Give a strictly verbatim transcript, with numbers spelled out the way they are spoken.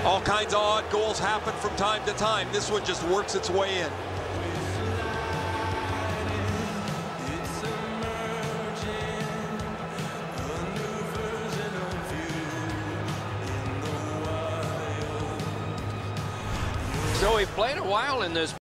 All kinds of odd goals happen from time to time. This one just works its way in. So we've played a while in this